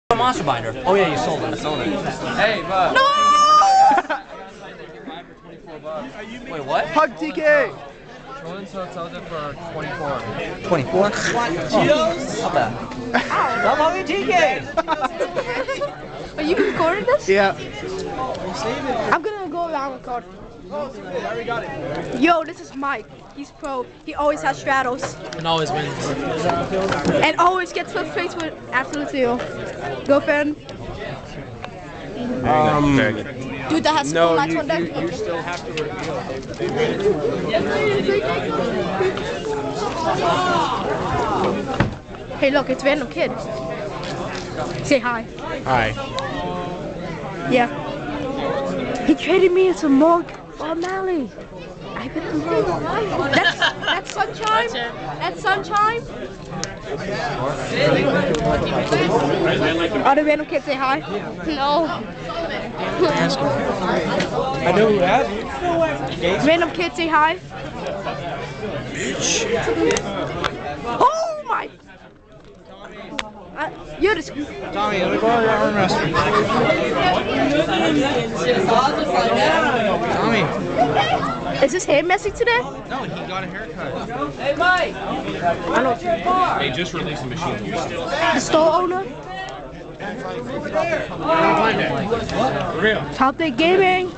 Monster Binder. Oh yeah, you sold it. I sold it. Hey, bud. No! Wait, what? Hug TK! So sells it for 24. 24? Cheetos? Not bad. Stop hugging TK! Are you recording this? Yeah. I'm gonna go around record. Yo, this is Mike. He's pro. He always has straddles. And always wins. And always gets first place with absolute zero. Go, Finn. Dude, that has No, cool lights you, on deck. you still have to reveal. Hey, look, it's Random Kid. Say hi. Hi. Yeah. He traded me some more O'Malley. I bet that's Sunshine. That's Sunshine. Are the Random Kids say hi? No. I know who has. Random Kids say hi. Oh my! You're just. Tommy, let me borrow your arm wrestling. Tommy. Is his hair messy today? No, he got a haircut. Hey, Mike! I don't. They just released a machine. The store owner. For real. Top Day Gaming.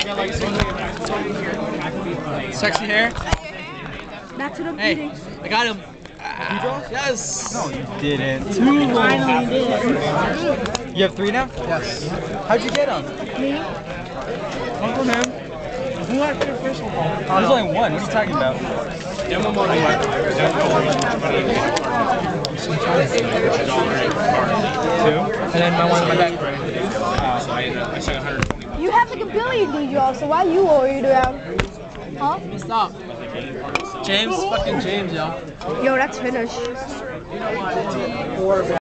Sexy hair? Back to the Hey, meeting. I got him. Yes. No, you didn't. Finally did. You have 3 now? Yes. How'd you get them? Me? Uncle him. Who liked your first one? There's only one. What are you talking about? Demo mode. Two. And then my one in my back. So I spent 120. You have like a billion good jobs, so why you worried around? Huh? Stop. James, fucking James, yo. Yo, that's finished.